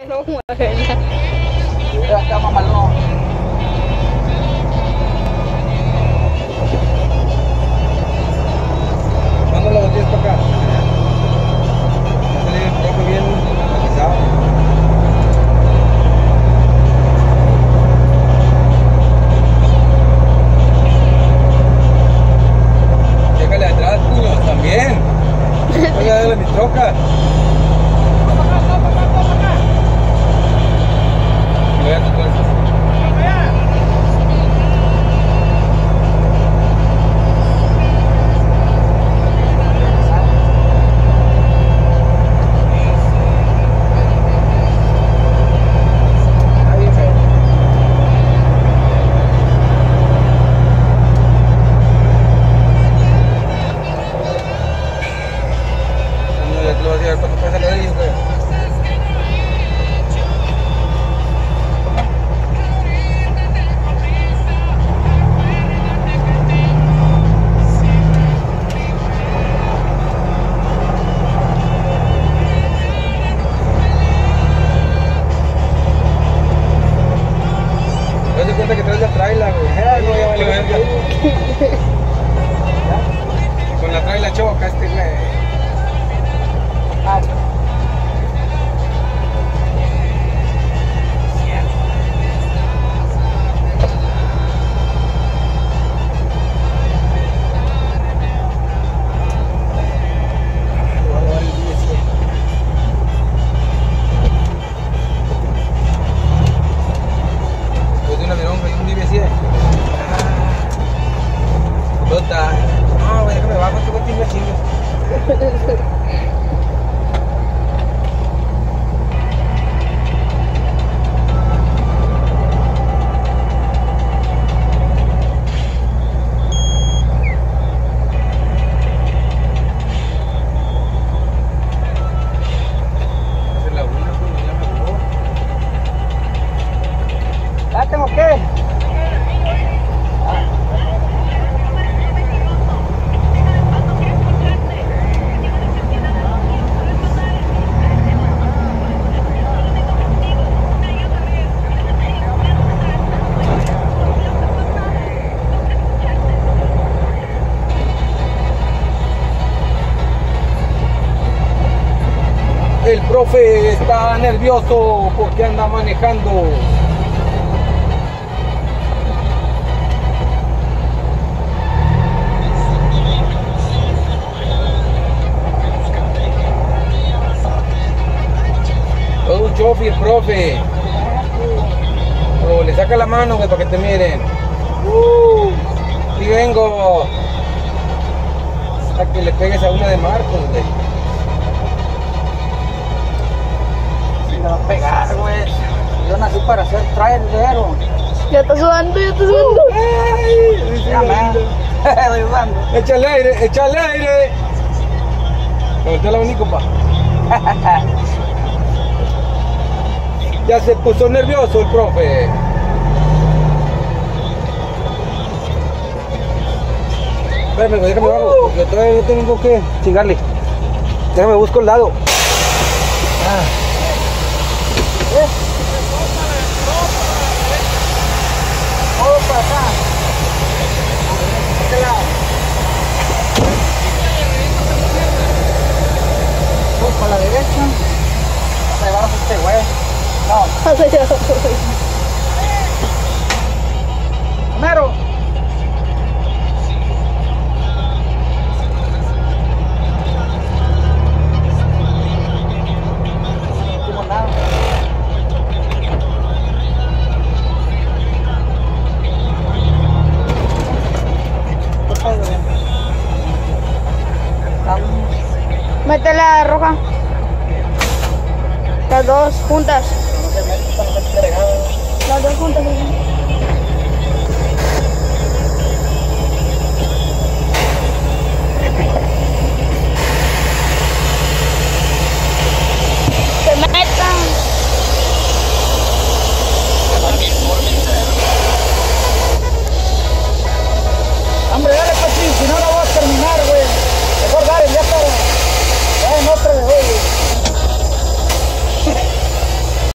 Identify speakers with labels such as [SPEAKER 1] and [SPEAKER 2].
[SPEAKER 1] No mueve.
[SPEAKER 2] Mira acá, mamalón. ¿Cuándo lo tienes para acá? Sale un poco bien matizado. Llécale atrás, puños, también. Voy a darle mi troca. Voy a tocar esto. ¿Cuánto pasa lo de ellos, güey? ¿Te das cuenta que traes la traila, güey? No, ya vale verga. Con la traila choca este, güey. No, güey, déjame bajo, este güey tiene chingas. Esa es la una, pues, ya me jugó. ¿Ya tengo qué? El profe está nervioso porque anda manejando. Todo un chofer, profe. Oh, le saca la mano, güey, para que te miren. Y vengo. Hasta que le pegues a una de Marcos, güey. Me va a pegar, güey. Yo nací para ser trailero.
[SPEAKER 1] Ya está sudando, ya está sudando.
[SPEAKER 2] Estoy sudando. Échale aire, échale aire. Voltea la único, pa. Ya se puso nervioso el profe. Espérame, güey, déjame bajo, porque todavía no tengo que chingarle. Déjame busco el lado. Todo para acá. Este lado. Todo para la derecha. Vamos a llevarnos este güey. No. Primero. No tengo nada.
[SPEAKER 1] Mete la roja. Las dos juntas. Las dos juntas.